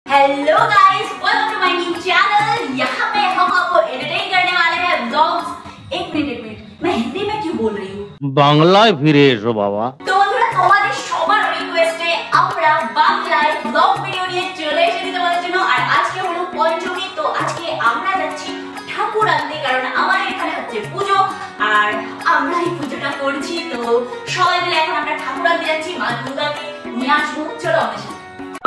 Hello guys, welcome to my new channel. यहाँ पे हम आपको एंटरटेन करने वाले हैं व्लॉग्स। एक मिनट मैं हिंदी में क्यों बोल रही हूँ? বাংলায় ফিরে এসো বাবা। তো বন্ধুরা, তোমাদের সবার রিকোয়েস্টে আমরা বাংলায় ব্লগ ভিডিও নিয়ে চলে এসেছি তোমাদের জন্য। আর আজকে হলো পঞ্চমী, তো আজকে আমরা যাচ্ছি ঠাকুর আনতে, কারণ আমার এখানে হচ্ছে পুজো আর আমরা এই পুজোটা করছি। তো সবাই মিলে এখন আমরা ঠাকুর আনতে যাচ্ছি, মা দুর্গাকে নিয়ে আসবো। চলো আমাদের সাথে।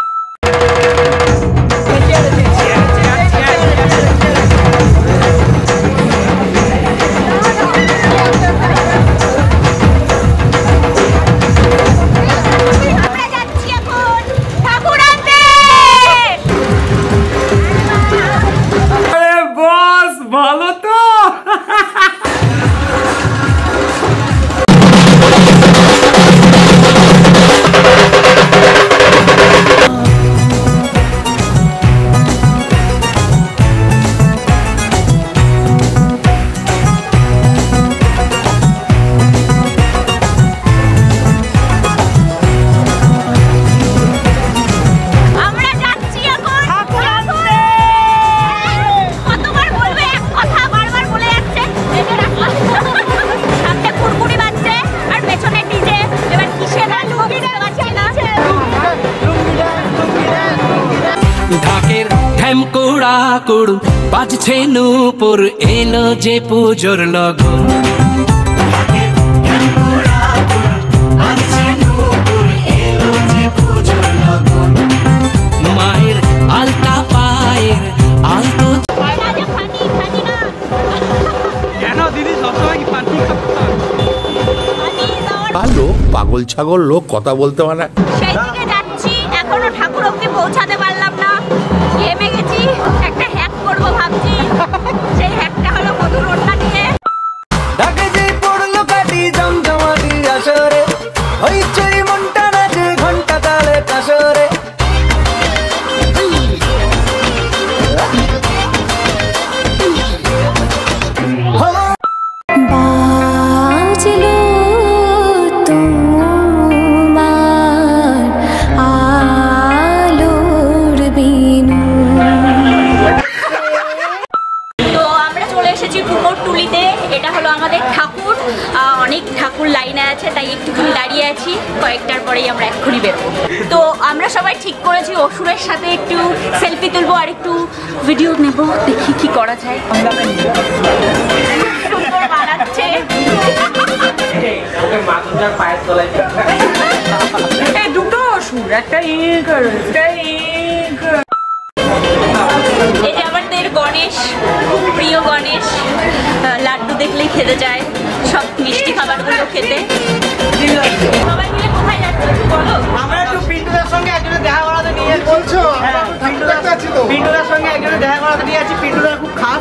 কুড়া কুড়ু বাজছে নূপুর, এলো যে পুজোর লগন। মায়ের আলতা পায়ের আলতো। কেন দিদি সবসময় কি পানি লোক পাগল ছাগল লোক কথা বলতে মানে। সেই দিকে যাচ্ছি, এখনো ঠাকুর অবধি পৌঁছাতে পারলাম না। ঘেমে গেছি, একটা হ্যাক করবো ভাবছি। সেই হ্যাকটা হলো মধুর ওড়না নিয়ে। ঢাকে যে পড়লো কাটি জমজমাটি আসরে, হইচই মনটা নাচে ঘন্টা তালে কাসরে। এটা হলো আমাদের ঠাকুর, অনেক ঠাকুর লাইনে আছে, তাই একটুখানি দাঁড়িয়ে আছি। কয়েকটার পরেই আমরা এক্ষুনি বেরোবো। তো আমরা সবাই ঠিক করেছি অসুরের সাথে একটু সেলফি তুলবো আর একটু ভিডিও নেব, দেখি কি করা যায়। সুন্দর বানাচ্ছে দুটো অসুর, একটা এই যে আমাদের গণেশ, খুব প্রিয় গণেশ, লাড্ডু দেখলেই খেতে যায়, সব মিষ্টি খাবারগুলো খেতে। সবাই মিলে কোথায় যাচ্ছি বলো? আমরা একটু পিন্টুদার সঙ্গে একজনের দেখা করাতে নিয়ে যাচ্ছি। পিন্টুদার সঙ্গে একজনের দেখা করাতে নিয়ে যাচ্ছি। পিন্টুদার খুব খাস।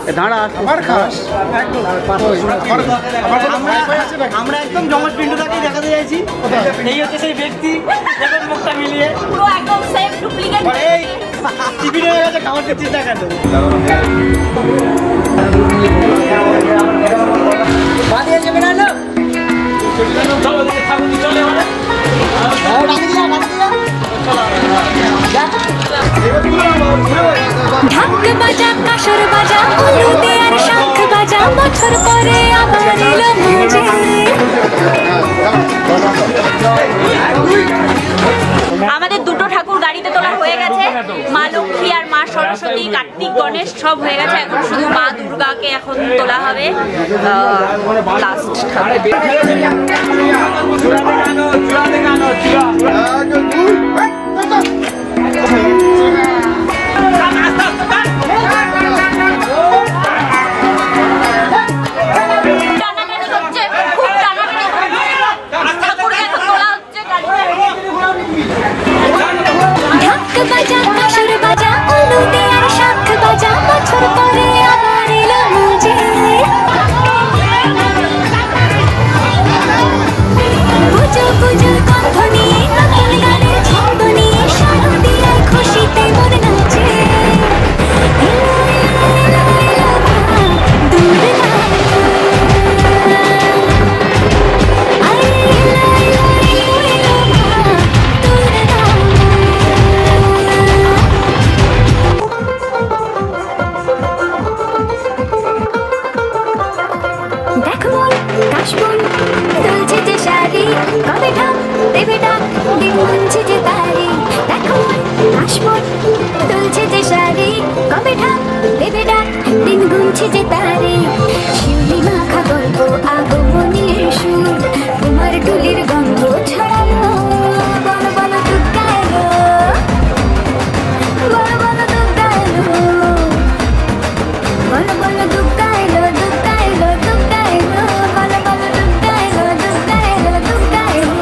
আমরা একদম জমজ পিন্টুদাকেই দেখাতে চাইছি। এই হচ্ছে সেই ব্যক্তি, দেখুন মুখটা মিলিয়ে পুরো একদম সেম ডুপ্লিকেট। এই টিভিতে হয়ে গেছে, খাবার দিচ্ছিস না কেন? বাদিয়ে যাবে না না, চলো দেখে ঠাকুর চলে আমাদের। ঢাক বাজা কাসর বাজা উলুদে আর শঙ্খ বাজা, বছর পরে আবার এলো মাঝে। আমাদের দুটো ঠাকুর গাড়িতে তোলা হয়ে গেছে, মা লক্ষ্মী আর মা সরস্বতী, কার্তিক, গণেশ সব হয়ে গেছে। এখন শুধু মা দুর্গাকে এখন তোলা হবে লাস্ট ঠাকুর। বাজা কাসর বাজা উলুদে আর শঙ্খ বাজা, বছর পরে আবার এলো মাঝে। পুজো পুজোর গন্ধ নিয়ে, নতুন গানের ছন্দ নিয়ে, শারদীয়ার খুশিতে মন নাচে। দুর্গা ঝুলছে যে শাড়ি কবে ঢাক দেবে ডাক দিন গুনছে যে তারে শিউলি মাখা গল্প আগমনীর সুর তোমার টুলির গন্ধ ছড়ালো বলো বলো দুর্গা এলো বলো বলো দুর্গা এলো বলো বলো দুর্গা এলো দুর্গা এলো দুর্গা এলো বলো বলো দুর্গা এলো দুর্গা এলো দুর্গা এলো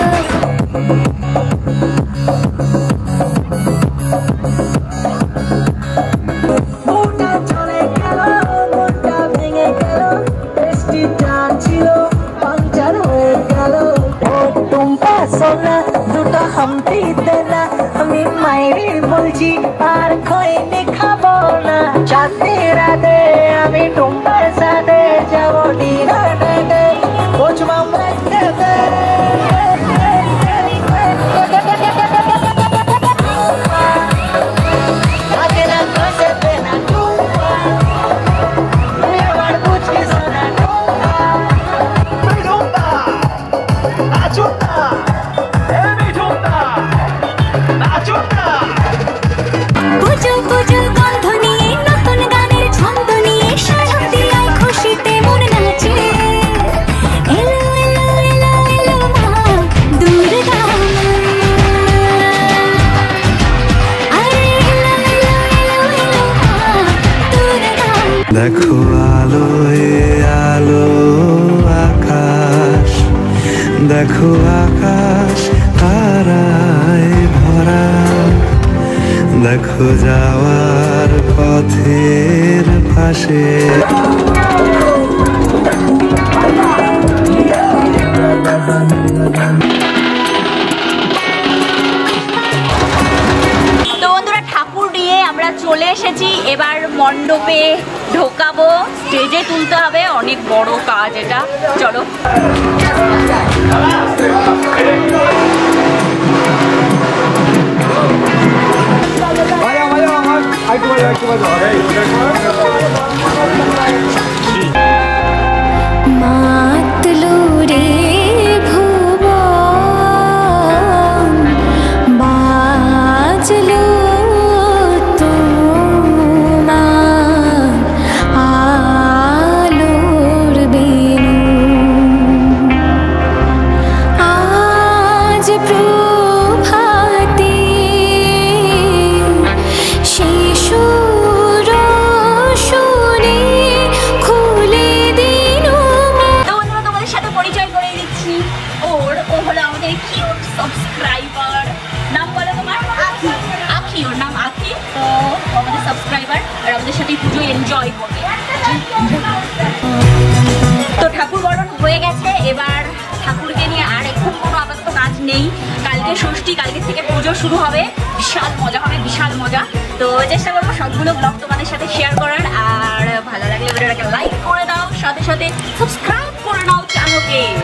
মনটা চলে গেল মনটা ভেঙে গেল বৃষ্টি টান ছিল পাঞ্চার হয়ে গেল ও টুম্পা সোনা দুটো হাম্পি দেনা আমি মাইরি বলছি আর খইনি খাবো না চাঁদনি রাতে আমি টুম্পার সাথে যাবো ডিনার ডেটে কোচমা মারতে দে পুজো পুজোর গন্ধ নিয়ে নতুন গানের ছন্দ নিয়ে শারদিয়ায় খুশিতে মন নাচে এলো এলো এলো এলো মা দুর্গা আরে এলো এলো এলো এলো মা দুর্গা দেখো আলোয় আলো আকাশ দেখো আকাশ তারায় ভরা দেখো যাওয়ার পথের পাশে তো বন্ধুরা ঠাকুর নিয়ে আমরা চলে এসেছি, এবার মণ্ডপে ঢোকাবো, স্টেজে তুলতে হবে, অনেক বড় কাজ এটা। চলো মাতলো রে ভুবন বাজলো তোমার আলোর বেনু আজ প্রভাতে শিশুর শুনে খুলে দিন তো বন্ধুরা তোমাদের সাথে পরিচয় করে দিচ্ছি, ও হলো আমাদের কিউট সাবস্ক্রাইবার। নাম বলো তোমার? আখি। আখি, ওর নাম আখি। তো ও আমাদের সাবস্ক্রাইবার আর আমাদের সাথে পুজো এনজয় করবে। তো ঠাকুর বরণ হয়ে গেছে, এবার ঠাকুরকে নিয়ে আর এখন কোনো আপাতত কাজ নেই। কালকে ষষ্ঠী, কালকে থেকে পুজো শুরু হবে, বিশাল মজা হবে, বিশাল মজা। তো চেষ্টা করবো সবগুলো ব্লগ তোমাদের সাথে শেয়ার করার, আর ভালো লাগলে ভিডিওটাকে লাইক করে দাও, সাথে সাথে সাবস্ক্রাইব করে নাও চ্যানেলকে।